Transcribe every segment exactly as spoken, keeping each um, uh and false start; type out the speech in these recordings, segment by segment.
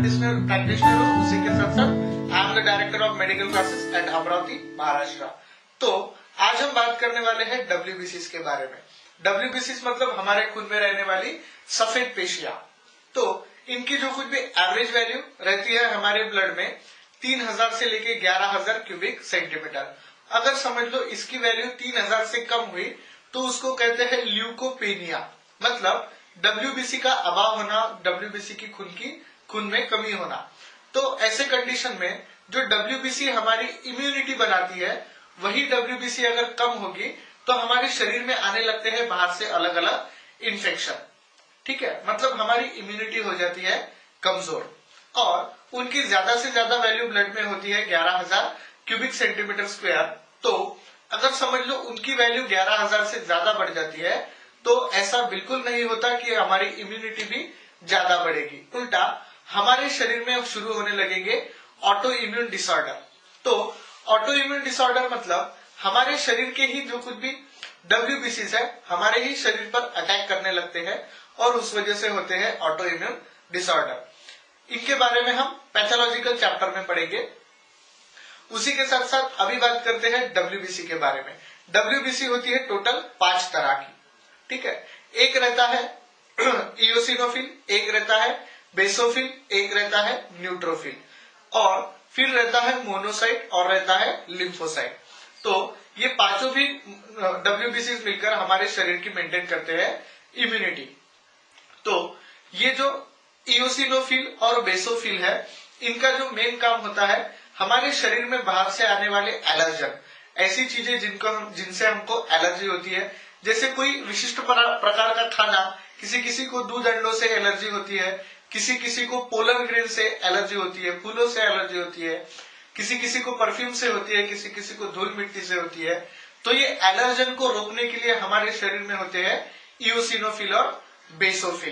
Practitioner practitioner हूँ, उसी के साथ साथ I am the director of medical classes at Amravati Maharashtra. तो आज हम बात करने वाले हैं डब्ल्यूबीसीज के बारे में। डब्ल्यूबीसीज मतलब हमारे खून में रहने वाली सफेद पेशियां। तो इनकी जो कुछ भी एवरेज वैल्यू रहती है हमारे ब्लड में तीन हजार से लेके ग्यारह हजार क्यूबिक सेंटीमीटर। अगर समझ लो इसकी वैल्यू तीन हजार से कम हुई तो उसको कहते हैं ल्यूकोपेनिया, मतलब डब्ल्यूबीसी का अभाव होना, डब्ल्यूबीसी की खून की खून में कमी होना। तो ऐसे कंडीशन में जो डब्ल्यूबीसी हमारी इम्यूनिटी बनाती है, वही डब्ल्यूबीसी अगर कम होगी तो हमारे शरीर में आने लगते हैं बाहर से अलग अलग इन्फेक्शन। ठीक है, मतलब हमारी इम्यूनिटी हो जाती है कमजोर और उनकी ज्यादा से ज्यादा वैल्यू ब्लड में होती है ग्यारह हजार क्यूबिक सेंटीमीटर स्क्वायर। तो अगर समझ लो उनकी वैल्यू ग्यारह हजार से ज्यादा बढ़ जाती है तो ऐसा बिल्कुल नहीं होता कि हमारी इम्यूनिटी भी ज्यादा बढ़ेगी। उल्टा हमारे शरीर में अब शुरू होने लगेंगे ऑटो इम्यून डिसऑर्डर। तो ऑटो इम्यून डिसऑर्डर मतलब हमारे शरीर के ही जो कुछ भी डब्ल्यूबीसीज है हमारे ही शरीर पर अटैक करने लगते हैं और उस वजह से होते हैं ऑटो इम्यून डिसऑर्डर। इनके बारे में हम पैथोलॉजिकल चैप्टर में पढ़ेंगे। उसी के साथ साथ अभी बात करते हैं डब्ल्यूबीसी के बारे में। डब्ल्यूबीसी होती है टोटल पांच तरह की। ठीक है, एक रहता है इयोसिनोफिल, एक रहता है बेसोफिल, एक रहता है न्यूट्रोफिल और फिर रहता है मोनोसाइट और रहता है लिम्फोसाइट। तो ये पांचों भी डब्ल्यूबीसी मिलकर हमारे शरीर की मेंटेन करते हैं इम्यूनिटी। तो ये जो इयोसिनोफिल और बेसोफिल है, इनका जो मेन काम होता है हमारे शरीर में बाहर से आने वाले एलर्जन, ऐसी चीजें जिनको हम जिनसे हमको एलर्जी होती है, जैसे कोई विशिष्ट प्रकार का खाना, किसी किसी को दूध अंडों से एलर्जी होती है, किसी किसी को पोलन ग्रेन से एलर्जी होती है, फूलों से एलर्जी होती है, किसी किसी को परफ्यूम से होती है, किसी किसी को धूल मिट्टी से होती है। तो ये एलर्जन को रोकने के लिए हमारे शरीर में होते हैं इयोसिनोफिल और बेसोफिल।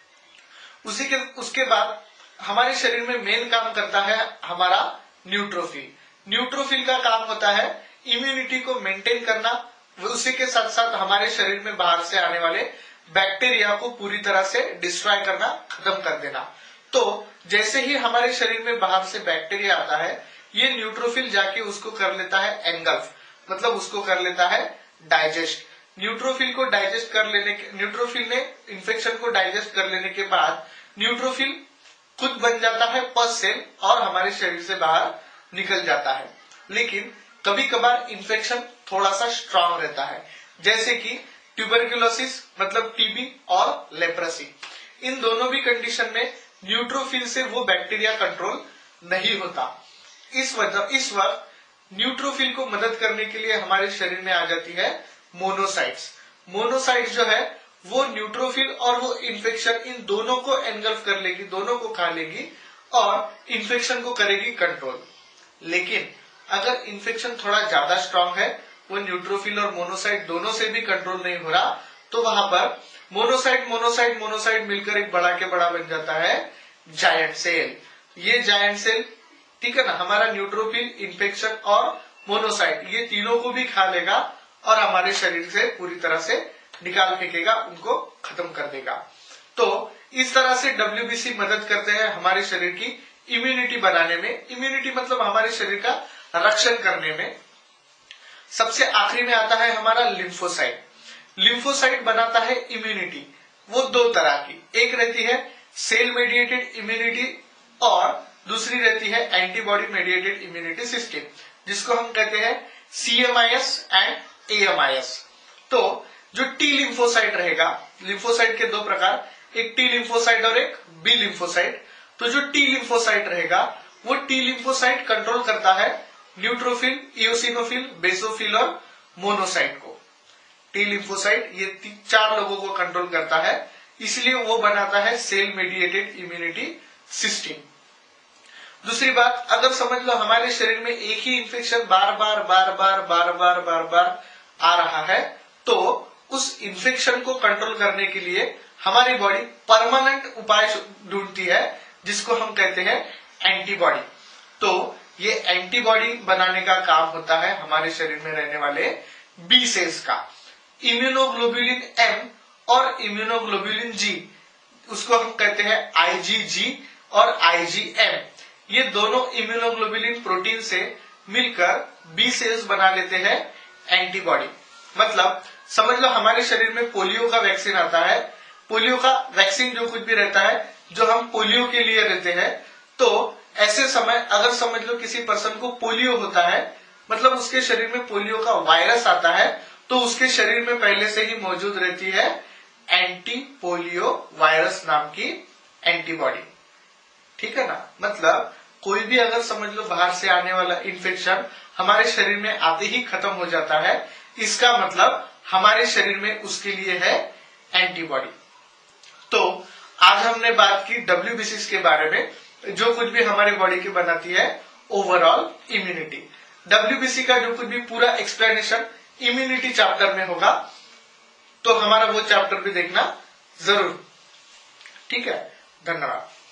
उसी के उसके बाद हमारे शरीर में मेन काम करता है हमारा न्यूट्रोफिल। न्यूट्रोफिल का काम होता है इम्यूनिटी को मेंटेन करना, उसी के साथ साथ हमारे शरीर में बाहर से आने वाले बैक्टीरिया को पूरी तरह से डिस्ट्रॉय करना, खत्म कर देना। तो जैसे ही हमारे शरीर में बाहर से बैक्टीरिया आता है, ये न्यूट्रोफिल जाके उसको कर लेता है एंगल्फ, मतलब उसको कर लेता है डाइजेस्ट। न्यूट्रोफिल को डाइजेस्ट कर लेने के न्यूट्रोफिल ने इन्फेक्शन को डाइजेस्ट कर लेने के बाद न्यूट्रोफिल खुद बन जाता है पस सेल और हमारे शरीर से बाहर निकल जाता है। लेकिन कभी कभार इन्फेक्शन थोड़ा सा स्ट्रांग रहता है, जैसे कि ट्यूबरकुलोसिस मतलब टीबी और लेप्रेसी। इन दोनों भी कंडीशन में न्यूट्रोफिल से वो बैक्टीरिया कंट्रोल नहीं होता। इस वजह इस वक्त न्यूट्रोफिल को मदद करने के लिए हमारे शरीर में आ जाती है मोनोसाइट्स। मोनोसाइट्स जो है वो न्यूट्रोफिल और वो इन्फेक्शन, इन दोनों को एनगल्फ कर लेगी, दोनों को खा लेगी और इन्फेक्शन को करेगी कंट्रोल। लेकिन अगर इन्फेक्शन थोड़ा ज्यादा स्ट्रांग है, वो न्यूट्रोफिल और मोनोसाइट दोनों से भी कंट्रोल नहीं हो रहा, तो वहां पर मोनोसाइट मोनोसाइट मोनोसाइट मिलकर एक बड़ा के बड़ा बन जाता है जायंट सेल। ये जायंट सेल, ठीक है ना, हमारा न्यूट्रोफिल, इन्फेक्शन और मोनोसाइट, ये तीनों को भी खा लेगा और हमारे शरीर से पूरी तरह से निकाल फेंकेगा, उनको खत्म कर देगा। तो इस तरह से डब्ल्यूबीसी मदद करते हैं हमारे शरीर की इम्यूनिटी बनाने में। इम्यूनिटी मतलब हमारे शरीर का रक्षण करने में। सबसे आखिरी में आता है हमारा लिम्फोसाइट। लिम्फोसाइट बनाता है इम्यूनिटी, वो दो तरह की, एक रहती है सेल मेडिएटेड इम्यूनिटी और दूसरी रहती है एंटीबॉडी मेडिएटेड इम्यूनिटी सिस्टम, जिसको हम कहते हैं सीएमआईएस एंड एएमआईएस। तो जो टी लिम्फोसाइट रहेगा, लिम्फोसाइट के दो प्रकार, एक टी लिम्फोसाइट और एक बी लिम्फोसाइट। तो जो टी लिम्फोसाइट रहेगा वो टी लिम्फोसाइट कंट्रोल करता है न्यूट्रोफिल, इयोसिनोफिल, बेसोफिल और मोनोसाइट को। टी लिम्फोसाइट ये चार लोगों को कंट्रोल करता है, इसलिए वो बनाता है सेल मेडिएटेड इम्यूनिटी सिस्टम। दूसरी बात, अगर समझ लो हमारे शरीर में एक ही इन्फेक्शन बार बार बार बार बार बार बार बार आ रहा है, तो उस इन्फेक्शन को कंट्रोल करने के लिए हमारी बॉडी परमानेंट उपाय ढूंढती है, जिसको हम कहते हैं एंटीबॉडी। तो ये एंटीबॉडी बनाने का काम होता है हमारे शरीर में रहने वाले बी सेल्स का। इम्यूनोग्लोबुलिन एम और इम्यूनोग्लोबुलिन जी, उसको हम कहते हैं आईजीजी और आईजीएम, ये दोनों इम्यूनोग्लोबुलिन प्रोटीन से मिलकर बी सेल्स बना लेते हैं एंटीबॉडी। मतलब समझ लो हमारे शरीर में पोलियो का वैक्सीन आता है, पोलियो का वैक्सीन जो कुछ भी रहता है जो हम पोलियो के लिए रहते हैं, तो ऐसे समय अगर समझ लो किसी पर्सन को पोलियो होता है, मतलब उसके शरीर में पोलियो का वायरस आता है, तो उसके शरीर में पहले से ही मौजूद रहती है एंटी पोलियो वायरस नाम की एंटीबॉडी। ठीक है ना। मतलब कोई भी अगर समझ लो बाहर से आने वाला इन्फेक्शन हमारे शरीर में आते ही खत्म हो जाता है, इसका मतलब हमारे शरीर में उसके लिए है एंटीबॉडी। तो आज हमने बात की डब्ल्यूबीसीज के बारे में, जो कुछ भी हमारे बॉडी की बनाती है ओवरऑल इम्यूनिटी। डब्ल्यूबीसी का जो कुछ भी पूरा एक्सप्लेनेशन इम्यूनिटी चैप्टर में होगा, तो हमारा वो चैप्टर भी देखना जरूर। ठीक है, धन्यवाद।